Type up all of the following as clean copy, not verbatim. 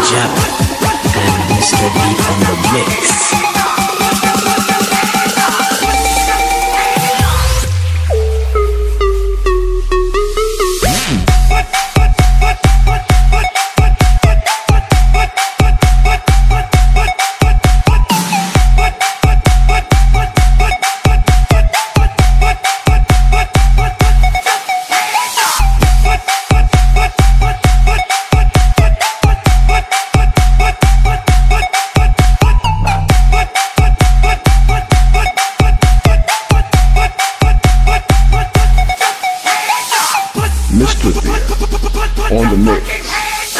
Jabba and Mr. D on the mix. Mr. Thea on the mix.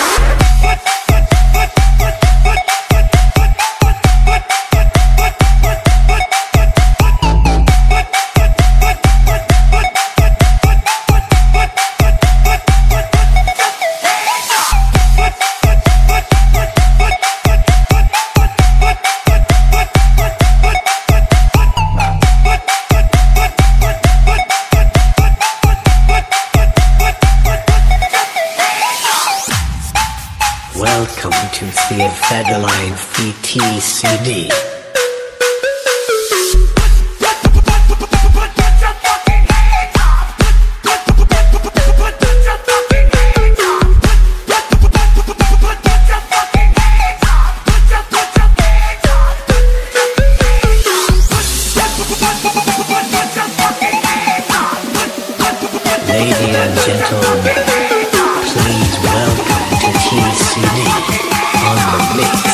Welcome to Thea Federline VTCD. Ladies and gentlemen, please welcome to TCD on the mix.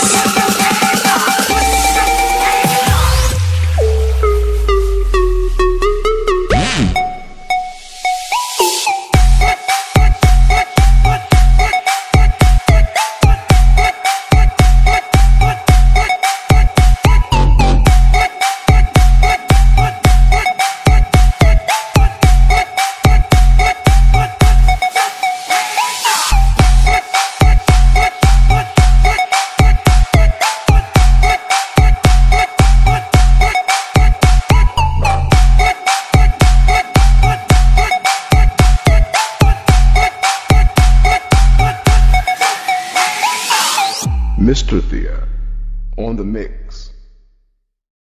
Mr. Thea on the mix.